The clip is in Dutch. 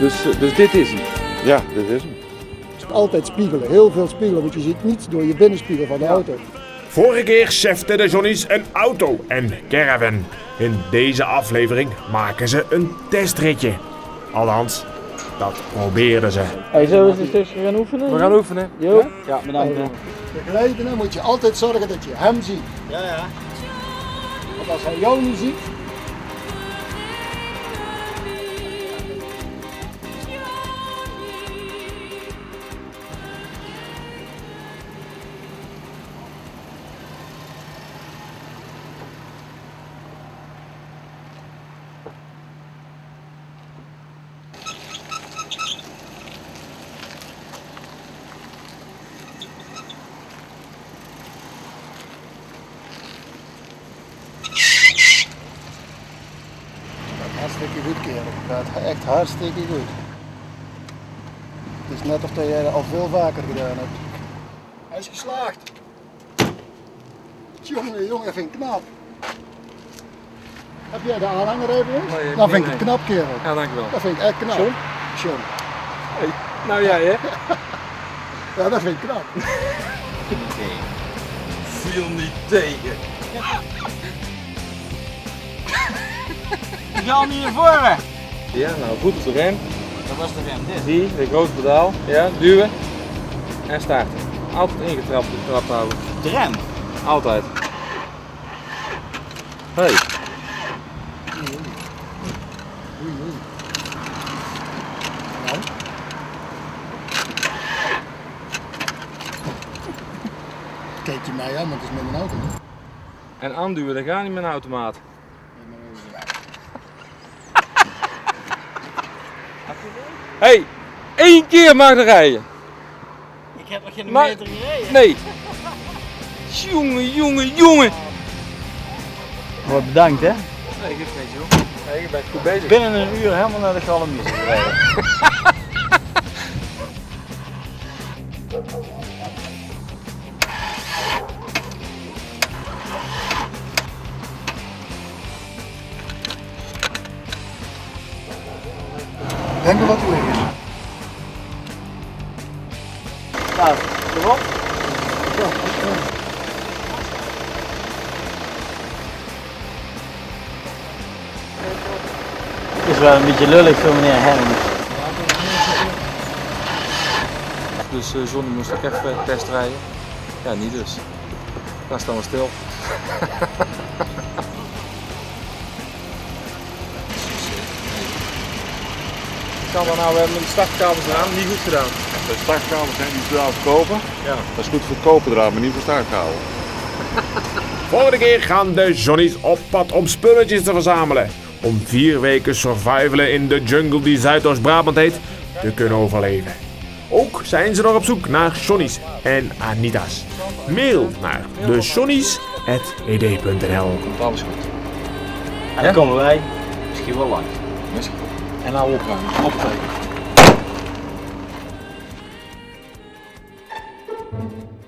Dus dit is hem? Ja, dit is hem. Altijd spiegelen, heel veel spiegelen, want je ziet niets door je binnenspiegel van de auto. Vorige keer cheften de Johnny's een auto en caravan. In deze aflevering maken ze een testritje. Althans, dat probeerden ze. Hey, zullen we eens een stukje gaan oefenen? We gaan oefenen. Jo? Ja, bedankt. Begeleiden moet je altijd zorgen dat je hem ziet. Ja. Want als hij jou niet ziet, hartstikke goed kerel. Het gaat echt hartstikke goed. Het is net of dat jij dat al veel vaker gedaan hebt. Hij is geslaagd. Jongen, vind ik knap. Heb jij de aanhanger even? Nee, Dat vind ik knap kerel. Ja, dankjewel. Dat vind ik echt knap. John. Hey. Nou jij hè? Ja, dat vind ik knap. Viel niet tegen. Je gaat niet naar voren. Ja, nou voet op de rem. Dat was de rem, dit. Die, de grote pedaal. Ja, duwen. En starten. Altijd ingetrapt, getrapt houden. De rem. Altijd. Hey. Kijk je mij aan, want het is met mijn auto. En aanduwen, dat gaat niet met een automaat. Hey, 1 keer mag er rijden. Ik heb nog geen Maar- meter gereden. Nee. Jongen. Wordt bedankt hè. Nee, geef geen joh. Nee, je bent goed bezig. Binnen een uur helemaal naar de Galamiers gereden. Denk er wat te liggen. Nou, erop. Het is wel een beetje lullig voor meneer Hermans. Dus Johnny moest ook even testrijden. Ja, niet dus. Daar staan we stil. Kan we nou met de startkabels eraan? Niet goed gedaan. De startkabels zijn niet voor verkopen. Ja. Dat is goed voor koperdraad, maar niet voor startkabel. Volgende keer gaan de Johnny's op pad om spulletjes te verzamelen. Om 4 weken survivalen in de jungle die Zuidoost-Brabant heet, te kunnen overleven. Ook zijn ze nog op zoek naar Johnny's en Anita's. Mail naar dejohnny's@ed.nl. Komt alles goed. En dan komen wij misschien wel langs. Is goed. En nou opruimen. Optekenen.